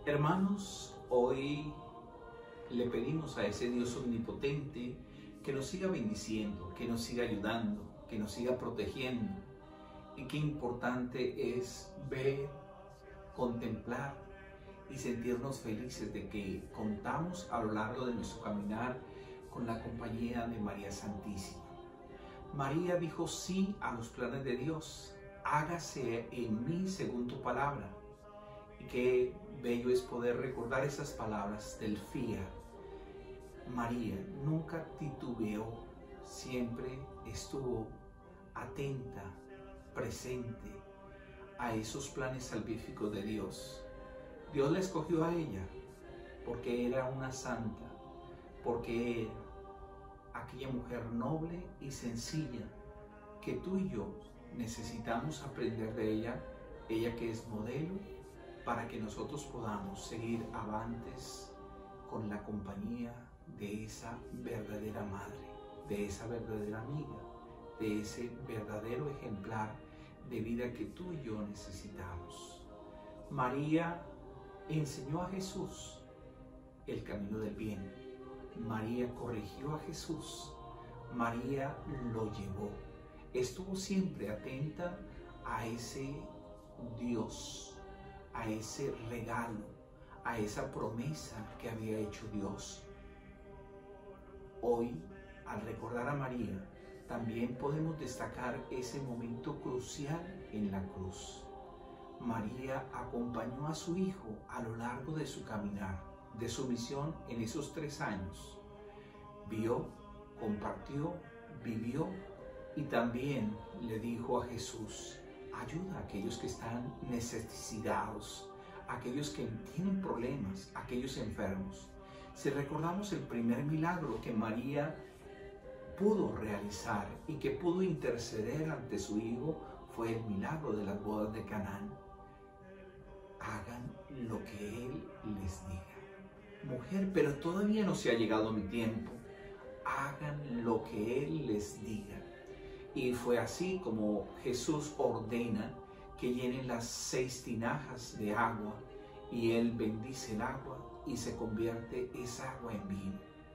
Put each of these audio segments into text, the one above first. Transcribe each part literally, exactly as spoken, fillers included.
Hermanos, hoy le pedimos a ese Dios omnipotente que nos siga bendiciendo, que nos siga ayudando, que nos siga protegiendo. Y qué importante es ver, contemplar y sentirnos felices de que contamos a lo largo de nuestro caminar con la compañía de María Santísima. María dijo sí a los planes de Dios. Hágase en mí según tu palabra. Y qué bello es poder recordar esas palabras del fiat. María nunca titubeó, siempre estuvo atenta, presente a esos planes salvíficos de Dios. Dios la escogió a ella porque era una santa, porque era aquella mujer noble y sencilla que tú y yo necesitamos aprender de ella, ella que es modelo, para que nosotros podamos seguir avantes con la compañía de esa verdadera madre, de esa verdadera amiga, de ese verdadero ejemplar de vida que tú y yo necesitamos. María enseñó a Jesús el camino del bien. María corrigió a Jesús. María lo llevó. Estuvo siempre atenta a ese Dios, a ese regalo, a esa promesa que había hecho Dios. Hoy, al recordar a María, también podemos destacar ese momento crucial en la cruz. María acompañó a su hijo a lo largo de su caminar, de su misión en esos tres años. Vio, compartió, vivió y también le dijo a Jesús: ayuda a aquellos que están necesitados, a aquellos que tienen problemas, a aquellos enfermos. Si recordamos el primer milagro que María pudo realizar y que pudo interceder ante su hijo, fue el milagro de las bodas de Canaán. Hagan lo que Él les diga. Mujer, pero todavía no se ha llegado mi tiempo. Hagan lo que Él les diga. Y fue así como Jesús ordena que llenen las seis tinajas de agua y Él bendice el agua y se convierte esa agua en vino.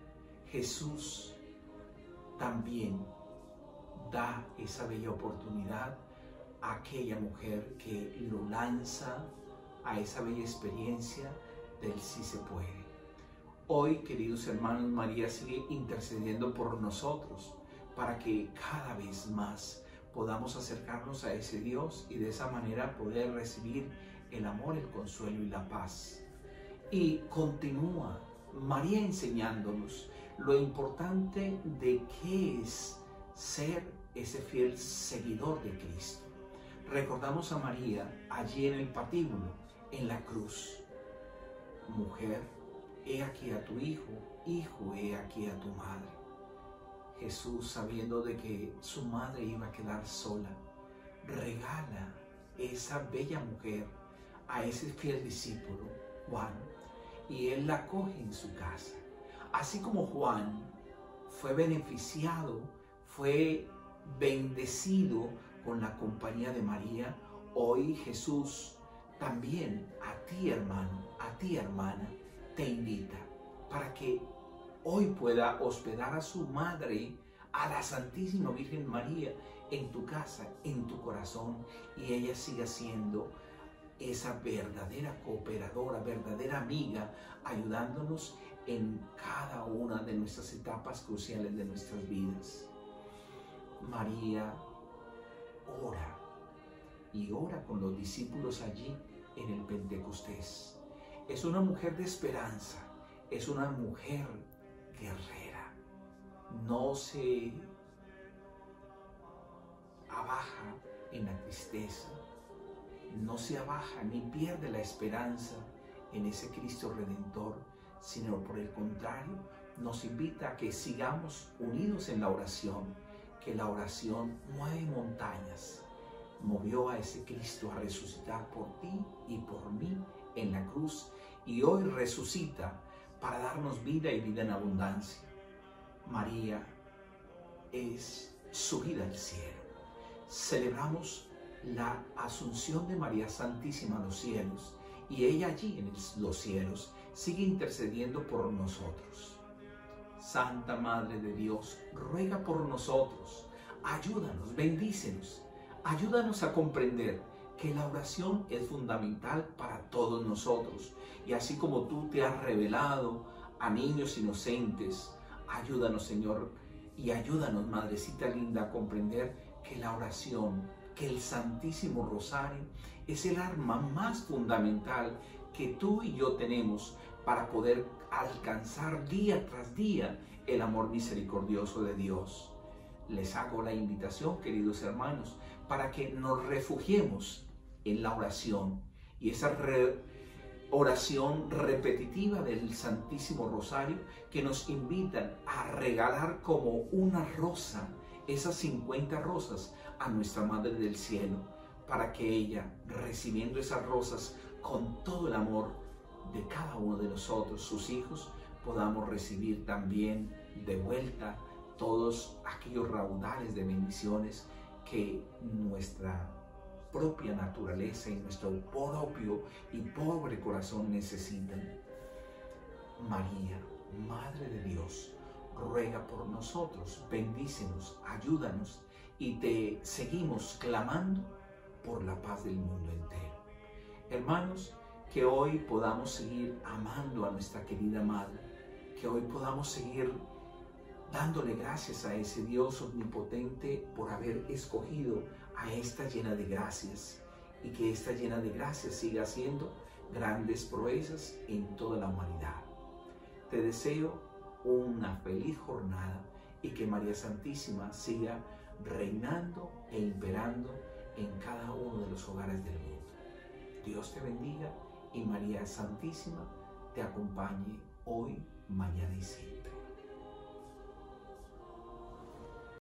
Jesús también da esa bella oportunidad a aquella mujer que lo lanza a esa bella experiencia del sí se puede. Hoy, queridos hermanos, María sigue intercediendo por nosotros para que cada vez más podamos acercarnos a ese Dios y de esa manera poder recibir el amor, el consuelo y la paz. Y continúa María enseñándonos lo importante de qué es ser ese fiel seguidor de Cristo. Recordamos a María allí en el patíbulo, en la cruz. Mujer, he aquí a tu hijo, hijo, he aquí a tu madre. Jesús, sabiendo de que su madre iba a quedar sola, regala esa bella mujer a ese fiel discípulo, Juan, y él la acoge en su casa. Así como Juan fue beneficiado, fue bendecido con la compañía de María, hoy Jesús también a ti, hermano, a ti, hermana, te invita para que hoy pueda hospedar a su madre, a la Santísima Virgen María, en tu casa, en tu corazón, y ella siga siendo esa verdadera cooperadora, verdadera amiga, ayudándonos en cada una de nuestras etapas cruciales de nuestras vidas. María ora, y ora con los discípulos allí en el Pentecostés. Es una mujer de esperanza, es una mujer guerrera. No se abaja en la tristeza, no se abaja ni pierde la esperanza en ese Cristo Redentor, sino por el contrario, nos invita a que sigamos unidos en la oración, que la oración mueve montañas. Movió a ese Cristo a resucitar por ti y por mí en la cruz, y hoy resucita para darnos vida y vida en abundancia. María es subida al cielo. Celebramos la asunción de María Santísima a los cielos y ella allí en los cielos sigue intercediendo por nosotros. Santa Madre de Dios, ruega por nosotros, ayúdanos, bendícenos, ayúdanos a comprender que la oración es fundamental para todos nosotros. Y así como tú te has revelado a niños inocentes, ayúdanos, Señor, y ayúdanos, Madrecita linda, a comprender que la oración, que el Santísimo Rosario es el arma más fundamental que tú y yo tenemos para poder alcanzar día tras día el amor misericordioso de Dios. Les hago la invitación, queridos hermanos, para que nos refugiemos en la oración y esa re oración repetitiva del Santísimo Rosario que nos invitan a regalar como una rosa, esas cincuenta rosas, a nuestra Madre del Cielo, para que ella, recibiendo esas rosas con todo el amor de cada uno de nosotros, sus hijos, podamos recibir también de vuelta todos aquellos raudales de bendiciones que nuestra propia naturaleza y nuestro propio y pobre corazón necesitan. María, Madre de Dios, ruega por nosotros, bendícenos, ayúdanos, y te seguimos clamando por la paz del mundo entero. Hermanos, que hoy podamos seguir amando a nuestra querida Madre, que hoy podamos seguir dándole gracias a ese Dios omnipotente por haber escogido a esta llena de gracias, y que esta llena de gracias siga haciendo grandes proezas en toda la humanidad. Te deseo una feliz jornada y que María Santísima siga reinando e imperando en cada uno de los hogares del mundo. Dios te bendiga y María Santísima te acompañe hoy, mañana y siempre.